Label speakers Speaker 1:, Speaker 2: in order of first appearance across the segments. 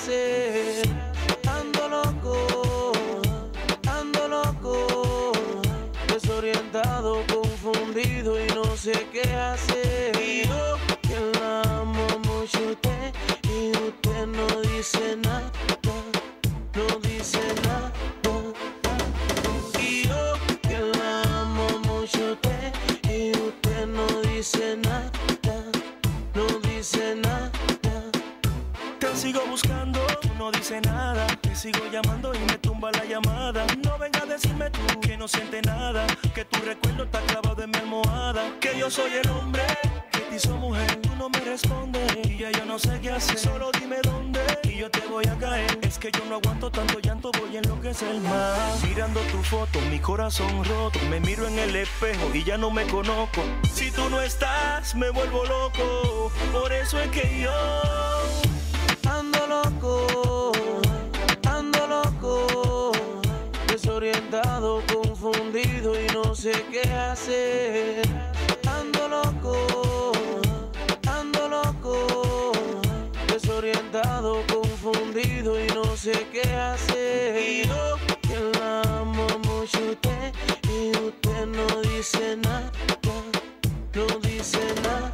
Speaker 1: hacer. Ando loco, desorientado, confundido y no sé qué hacer. Y yo que la amo mucho a usted y usted no dice nada, no dice nada. Y yo que la amo mucho a usted y usted no dice nada, no dice nada.
Speaker 2: Te sigo buscando, tú no dices nada. Te sigo llamando y me tumba la llamada. No vengas a decirme tú que no sientes nada, que tu recuerdo está clavado en mi almohada. Que yo soy el hombre que te hizo mujer. Tú no me respondes y ya yo no sé qué hacer. Solo dime dónde y yo te voy a caer. Es que yo no aguanto tanto llanto, voy a enloquecer más. Mirando tu foto, mi corazón roto. Me miro en el espejo y ya no me conozco. Si tú no estás, me vuelvo loco. Por eso es que yo
Speaker 1: ando loco, desorientado, confundido y no sé qué hacer. Ando loco, desorientado, confundido y no sé qué hacer. Y yo que la amo mucho a usted y usted no dice nada, no dice nada.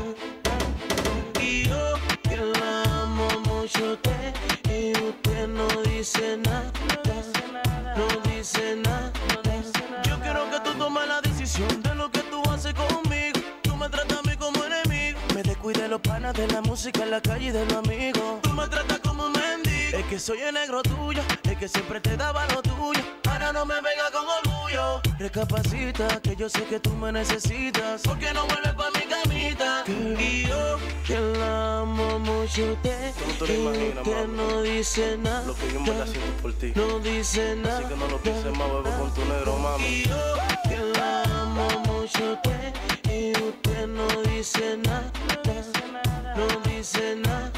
Speaker 1: Y yo que la amo mucho a usted y usted no dice nada, no dice nada. Yo quiero que tú tomes la decisión de lo que tú haces conmigo. Tú me tratas a mí como enemigo. Me descuide de los panas, de la música en la calle y de los amigos. Tú me tratas como un mendigo. Es que soy el negro tuyo, es que siempre te daba lo tuyo. Ahora no me venga con orgullo. Recapacita, que yo sé que tú me necesitas. ¿Por qué no vuelves pa' mi camita? Y yo que la amo mucho a usted y usted no dice nada,
Speaker 2: lo que yo me la siento por ti.
Speaker 1: No dice nada.
Speaker 2: Así que no lo pienses más, bebé, con tu negro, mami.
Speaker 1: Y yo que la amo mucho a usted y usted no dice nada, no dice nada.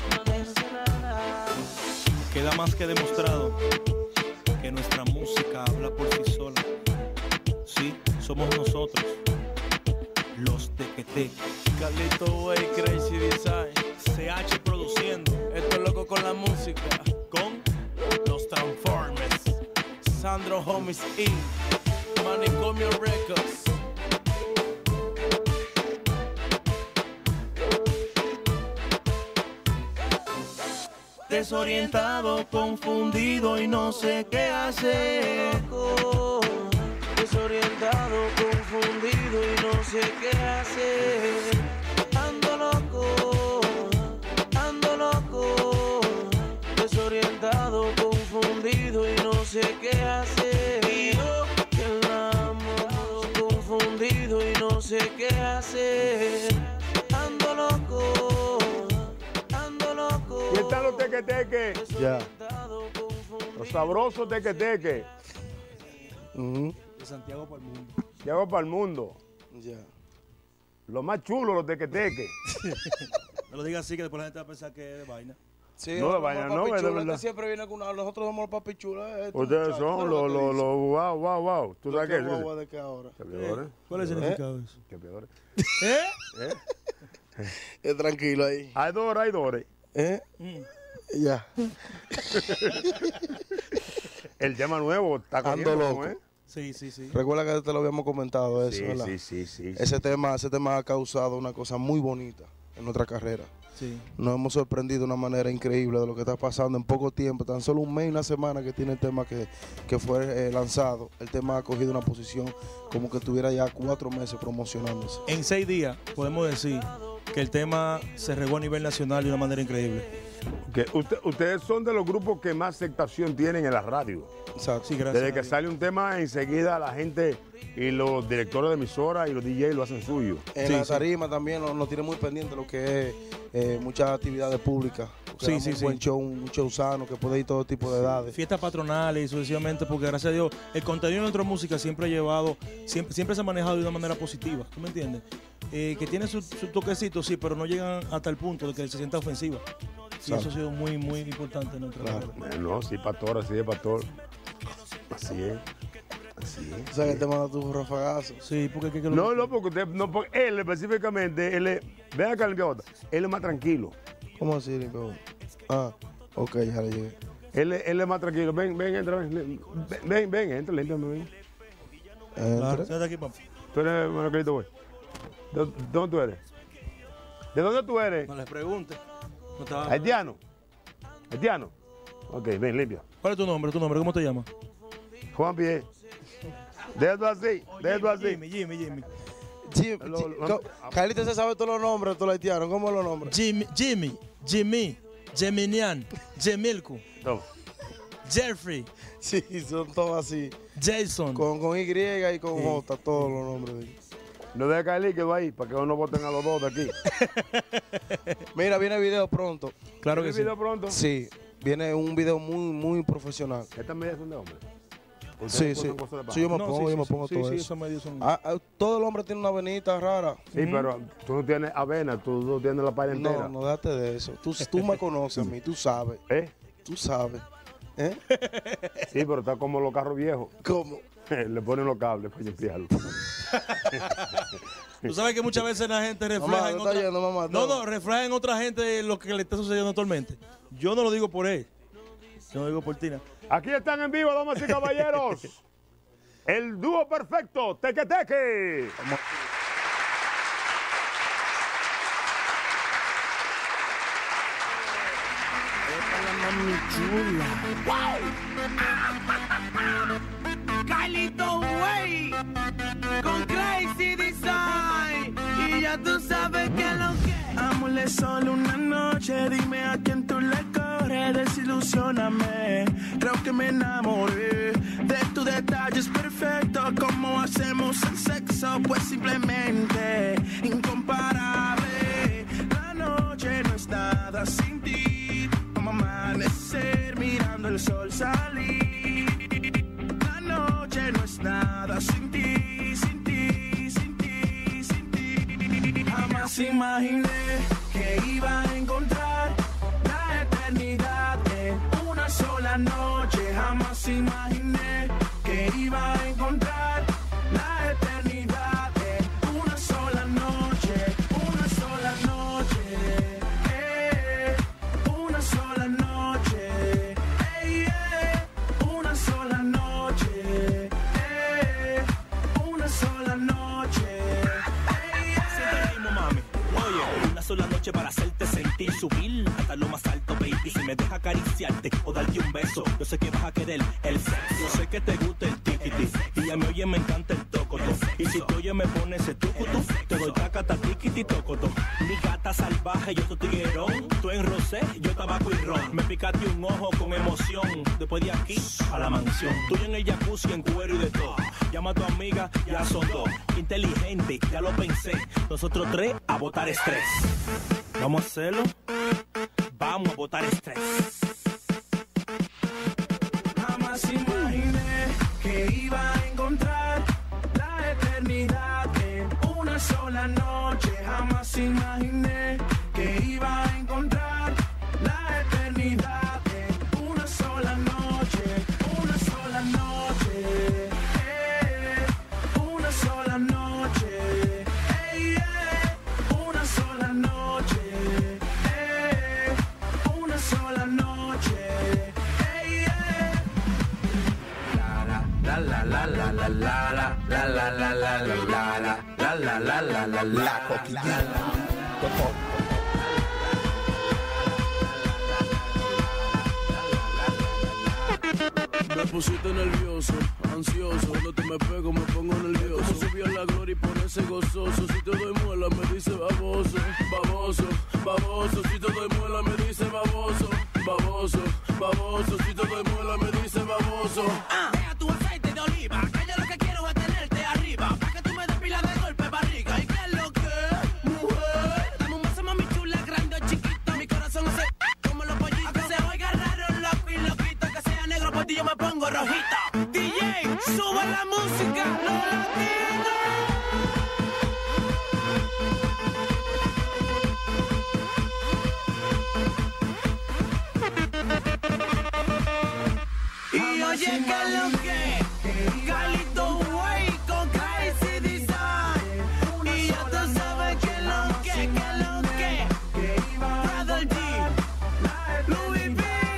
Speaker 3: Queda más que demostrado que nuestra música habla por sí sola. Sí, somos nosotros, los Tequeteques.
Speaker 4: Carlito Way, Crazy Design.
Speaker 3: CH produciendo.
Speaker 4: Esto es loco con la música.
Speaker 3: Con los Transformers.
Speaker 4: Sandro Homies Inc. Manicomio Records.
Speaker 1: Desorientado, confundido y no sé qué hacer. Desorientado, confundido y no sé qué hacer. Ando loco, desorientado, confundido y no sé qué hacer. Y yo que la amo, confundido y no sé qué hacer. Ando loco.
Speaker 5: Y están los tequeteques.
Speaker 6: Ya.
Speaker 5: Los sabrosos tequeteques.
Speaker 6: Ujú.
Speaker 3: De Santiago para el mundo.
Speaker 5: Llego para el mundo.
Speaker 6: Ya.
Speaker 5: Los más chulos, los tequeteques.
Speaker 3: No lo digas así que después la gente va a pensar que es de vaina.
Speaker 6: Sí,
Speaker 5: No, de vaina, no, es de verdad.
Speaker 6: siempre viene con una, nosotros somos los papichulos.
Speaker 5: Ustedes son los wow. ¿Tú sabes qué?
Speaker 6: ¿De qué ahora?
Speaker 5: ¿Qué peores?
Speaker 3: ¿Cuál es el significado de eso?
Speaker 5: ¿Qué peores?
Speaker 6: Tranquilo ahí.
Speaker 5: Hay dores.
Speaker 6: Ya.
Speaker 5: El tema nuevo está
Speaker 6: Ando
Speaker 5: cogiendo,
Speaker 6: loco.
Speaker 5: ¿eh?
Speaker 3: Sí.
Speaker 6: Recuerda que te lo habíamos comentado eso,
Speaker 5: Sí,
Speaker 6: ¿verdad?
Speaker 5: sí.
Speaker 6: Ese tema ha causado una cosa muy bonita en nuestra carrera.
Speaker 3: Sí.
Speaker 6: Nos hemos sorprendido de una manera increíble de lo que está pasando en poco tiempo, tan solo un mes y una semana que tiene el tema que fue lanzado. El tema ha cogido una posición como que tuviera ya 4 meses promocionándose.
Speaker 3: En 6 días podemos decir que el tema se regó a nivel nacional de una manera increíble.
Speaker 5: Que ustedes son de los grupos que más aceptación tienen en la radio.
Speaker 6: Exacto.
Speaker 3: Sí, gracias.
Speaker 5: Desde que sale un tema, enseguida la gente y los directores de emisora y los DJs lo hacen suyo.
Speaker 6: En la tarima también nos tiene muy pendiente lo que es muchas actividades públicas.
Speaker 3: Sí,
Speaker 6: Un buen show, un show sano que puede ir todo tipo de edades.
Speaker 3: Fiestas patronales y sucesivamente, porque gracias a Dios el contenido de nuestra música siempre ha llevado, siempre se ha manejado de una manera positiva, ¿tú me entiendes? Que tiene su toquecito, sí, pero no llegan hasta el punto de que se sienta ofensiva. Sí, eso ha sido muy importante en nuestra carrera.
Speaker 5: No, sí, pastor, así es, pastor. Así es.
Speaker 6: O sea, que te manda tu rafagazo.
Speaker 3: Sí, porque
Speaker 5: No, porque usted, no, porque él específicamente, ve acá el que él es más tranquilo.
Speaker 6: ¿Cómo así, Nico? Ok, ya le llegué.
Speaker 5: Él es más tranquilo. Ven, entra, ven, entra, límpiame, ven.
Speaker 3: Claro, siéntate aquí, papá.
Speaker 5: Tú eres Manolito, güey. ¿De dónde tú eres? ¿De dónde tú eres?
Speaker 3: No les pregunte. No estaba-
Speaker 5: Haitiano. Haitiano. Ok, ven, limpia.
Speaker 3: ¿Cuál es tu nombre? ¿Cómo te llamas?
Speaker 5: Juan Pierre. Déjalo así, déjalo así.
Speaker 3: Jimmy.
Speaker 6: Carlito se sabe todos los nombres de todos los haitianos. ¿Cómo los nombres?
Speaker 3: Jimmy, Geminian, Gemilku,
Speaker 5: Toma.
Speaker 3: Jeffrey,
Speaker 6: Sí, son todos así.
Speaker 3: Jason.
Speaker 6: Con Y y con J, todos los nombres de ellos.
Speaker 5: No dejes caer líquido ahí para que no voten a los dos de aquí.
Speaker 6: Mira, viene video pronto.
Speaker 3: Claro que
Speaker 5: ¿El
Speaker 3: sí.
Speaker 5: video pronto?
Speaker 6: Sí, viene un video muy profesional.
Speaker 5: Estas medidas son de hombre.
Speaker 6: Sí,
Speaker 5: Ustedes
Speaker 6: sí.
Speaker 5: usan cosas de
Speaker 6: Sí, yo me
Speaker 3: No,
Speaker 6: pongo,
Speaker 3: sí,
Speaker 6: yo me
Speaker 3: sí,
Speaker 6: pongo
Speaker 3: sí,
Speaker 6: todo
Speaker 3: sí,
Speaker 6: eso.
Speaker 3: esos medios son...
Speaker 6: Todo el hombre tiene una venita rara.
Speaker 5: Sí, pero tú no tienes avena, tú no tienes la pared entera.
Speaker 6: No, no date de eso. Tú me conoces a mí, tú sabes.
Speaker 5: ¿Eh?
Speaker 6: Tú sabes. ¿Eh?
Speaker 5: Sí, pero está como los carros viejos.
Speaker 6: ¿Cómo?
Speaker 5: Le ponen los cables para limpiarlo.
Speaker 3: Tú sabes que muchas veces la gente refleja
Speaker 6: Mamá,
Speaker 3: en
Speaker 6: no está
Speaker 3: otra...
Speaker 6: yendo, mamá.
Speaker 3: No, refleja en otra gente lo que le está sucediendo actualmente. Yo no lo digo por él. Yo no lo digo por Tina.
Speaker 5: Aquí están en vivo, damas y caballeros. El dúo perfecto, Teque Teque.
Speaker 1: Carlito Way con Crazy Design y ya tú sabes que lo que
Speaker 2: Amorle solo una noche, dime a quién tú le corres, desilusióname. Creo que me enamoré de tu detalle, es perfecto. Como hacemos el sexo, pues simplemente incomparable. La noche no es nada sin ti, como amanecer mirando el sol salir. La noche no es nada sin ti, sin ti, sin ti, sin ti. Jamás imaginé que iba a encontrar la eternidad en una sola noche. Jamás imaginé que iba a encontrar la eternidad en una sola noche. Una sola noche. Una sola noche. Una sola noche. Una sola noche.
Speaker 7: Siente el ritmo, mami. Oye, una sola noche para hacerte sentir, subir hasta lo más alto, baby. Si me deja acariciarte o darte un beso, yo sé que vas a querer el sexo. Yo sé que te gusta el tiquiti y a mí, oye, me encanta el tocoto. Y si tú, oye, me pones ese tucutu, te doy tacata, tiquiti, tocoto. Mi gata salvaje, yo soy tiguerón. Tú en rosé, yo tabaco y ron. Me picaste un ojo con emoción. Después de aquí, a la mansión. Tú en el jacuzzi, en cuero y de todo. Llama a tu amiga, ya son dos. Inteligente, ya lo pensé. Nosotros tres a botar estrés. ¿Vamos a hacerlo? Vamos a botar estrés.
Speaker 2: Jamás imaginé que iba a encontrar la eternidad en una sola noche. Jamás imaginé que iba a encontrar la eternidad en una sola noche. Una sola noche. Una sola noche. Una sola noche. Una sola noche.
Speaker 4: Me pusiste nervioso, ansioso. Cuando te me pego me pongo nervioso. Como subir a la gloria y ponerse gozoso. Si te doy muela me dice baboso, baboso, baboso. Si te doy muela me dice baboso, baboso, baboso. Si te doy muela me dice baboso.
Speaker 1: Deja tu aceite de oliva, que yo lo que quiero es tenerte arriba, pa' que tú me des pila de golpe barriga. ¿Y qué es lo que, mujer? Dame un beso, mami chula, grande o chiquito. Mi corazón hace como los pollitos. Aunque se oiga raro, loco y loquito, que sea negro por ti yo me pongo rojita. DJ, sube la música, no la digo. Y oye que lo que Carlito Way con Crazy Design. Y ya tú sabes que lo que Brother D, Louis V.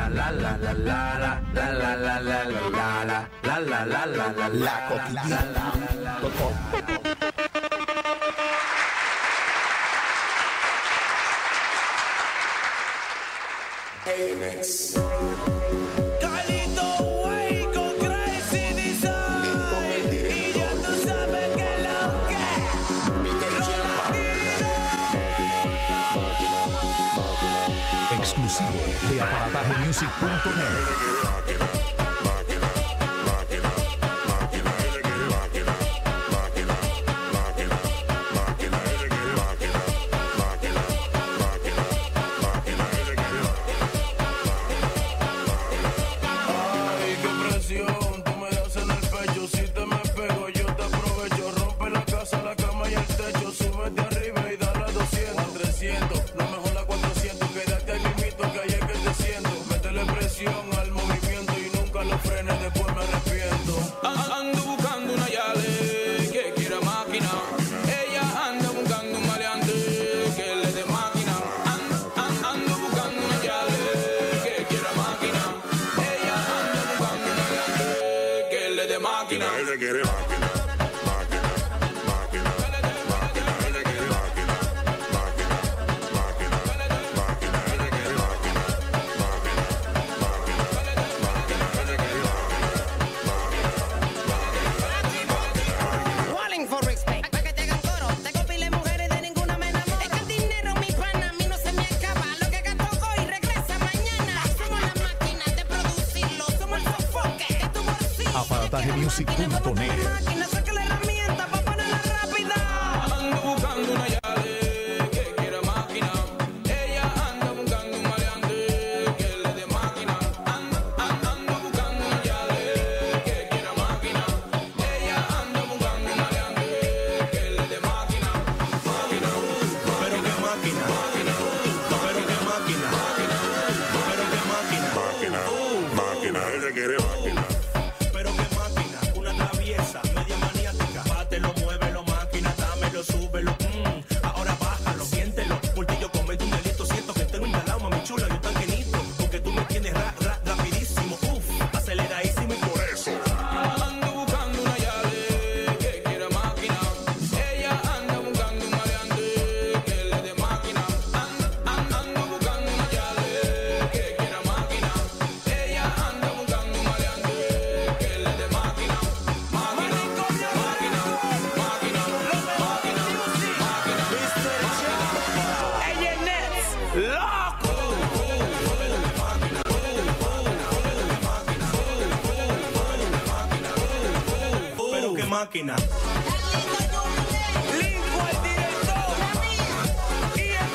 Speaker 8: La coquitita.com.
Speaker 1: Carlito Way con Crazy Design. Y ya tú sabes que lo que
Speaker 8: Exclusivo de aparatajemusic.net.
Speaker 4: Al movimiento y nunca lo frenes, después me arrepiento. Ando buscando una yale que quiera máquina. Ella anda buscando un maleante que le dé máquina. Ando buscando una yale que quiera máquina. Ella anda buscando un maleante que le dé máquina. Ella quiere máquina.
Speaker 8: Aparatajemusic.net.
Speaker 4: Ando buscando una yale que quiera máquina. Ella anda buscando un maleante que le dé máquina. Ando buscando una yale que quiera máquina. Ella anda buscando un maleante que le dé máquina. Máquina, pero qué máquina. Pero qué máquina. Pero qué máquina. Máquina, ella quiere máquina. Pero qué máquina, una traviesa, media maniática. Bátelo, muévelo, máquina, dámelo, súbelo. Ahora bájalo, siéntelo. Porque yo cometo un delito, siento que tengo instalado, mami chula, yo tan genito. Porque tú me tienes rapidísimo, aceleradísimo y por eso. Ando buscando una yale que quiera máquina. Ella anda buscando un maleante que le dé máquina. Ando buscando una yale que quiera máquina. Ella anda buscando un maleante que le dé máquina. Máquina, máquina, máquina, máquina,
Speaker 1: Ella es Nets, loco.
Speaker 7: Pero qué máquina.
Speaker 1: Linko el director. Y el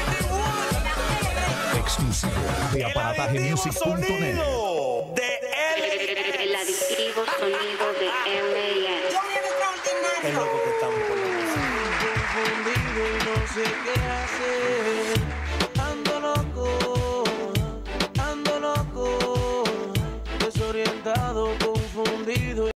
Speaker 8: Exclusivo de aparatajemusic.net.
Speaker 1: de él.
Speaker 9: El adictivo sonido de M&M.
Speaker 3: Es loco que estamos con
Speaker 1: Confundido y no sé qué hacer. Ando loco, desorientado, confundido.